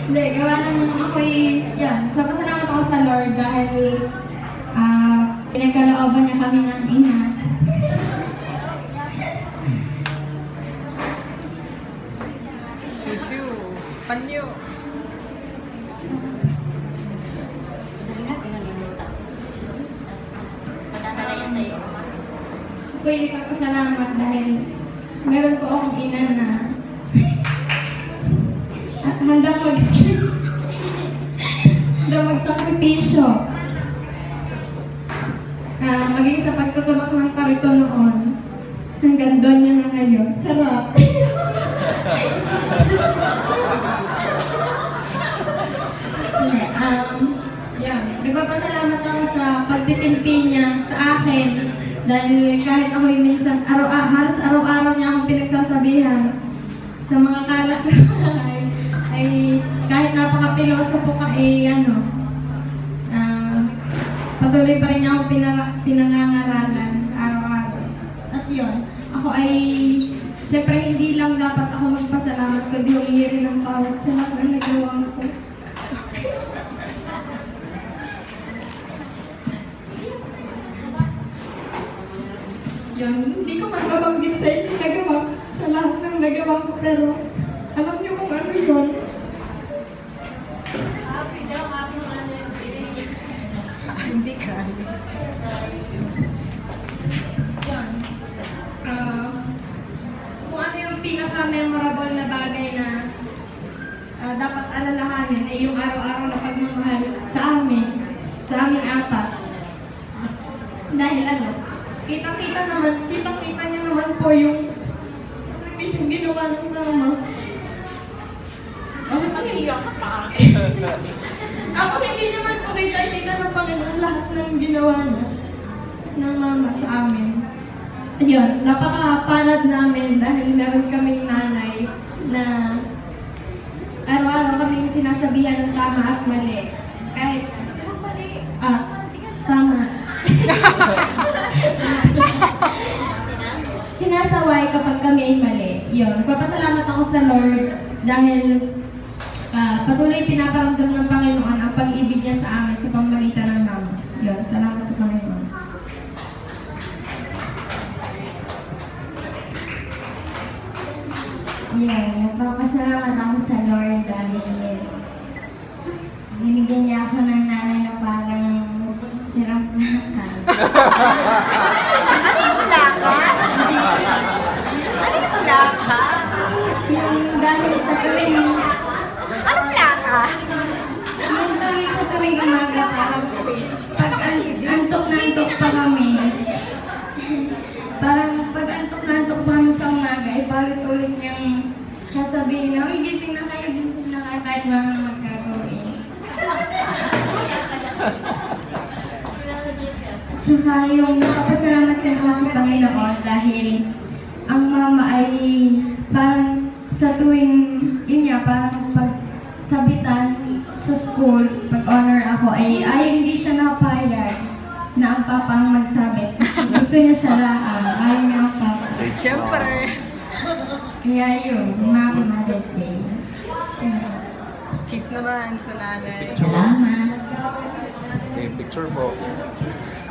Hindi, gawa ng ako'y, yan, papasalamat ako sa Lord dahil pinagkalooban niya kami ng ina. Tissue. Panyo. Ako'y nagpapasalamat dahil meron po akong ina na handang magsakripisyo. Maging sa pagtutulak ng karito noon, hanggang doon niya na ngayon. Charot! Yan. Nagpapasalamat ako sa pagtitimpi niya sa akin dahil kahit ako'y minsan, halos araw-araw niya akong pinagsasabihan sa mga kalat sa bahay, ay kahit napaka-piloso po ka, patuloy pa rin niya akong pinangangaralan sa araw-araw. At yun, ako ay, syempre hindi lang dapat ako magpasalamat, kundi humingi rin ng tawad sa lahat ng nagawa ko. Yun, hindi ko mababanggit sa inyo nagawa sa lahat ng nagawa ko, pero alam niyo kung ano yun. Hindi ka. Yun. Kung ano yung pinaka-memorable na bagay na dapat alalahanin ay yung araw-araw na pagmamahal sa aming apat. Dahil kitang-kita niyo naman po yung sakripisyong ginawa ng mama. Bakit mag-iiyak ka pa? Ako hindi naman po kita ng Panginoon lahat ng ginawa niya ng mama sa amin. Ayun, napakapalad namin dahil meron kaming nanay na araw-araw kaming sinasabihan ng tama at mali. Kahit, tama. Sinasaway kapag kami ay mali. Yun, nagpapasalamat ako sa Lord dahil patuloy pinaparamdam ng Panginoon ang pag-ibig niya sa amin sa pamamagitan ng mama. Yun, salamat sa Panginoon. Yeah, nagpapasalamat ako sa Lord dahil binigyan niya ako ng nanay na parang sirang plaka. Ano yung plaka? Ano yung plaka? Yung dahil sa tuwing... Anong plaka? Yung dahil sa tuwing umaga parang pag antok na antok pa kami. Parang pag antok na antok pa kami sa umaga, ipalit-ulit niyang sasabihin na, uy, gising na kayo, kahit mga magkagawin. At saka yung nakapasalamat din ako sa Panginoon dahil ang mama ay parang sa tuwing, yun nga, parang pagsabitan sa school, pag-honor ako, ay hindi siya napayag na ang papa ang magsabit. Gusto niya siya ayaw niya ang papa. Siyempre. Kaya yun, Mother's Day. Kiss naman sa nanay. Salamat. Okay, picture po.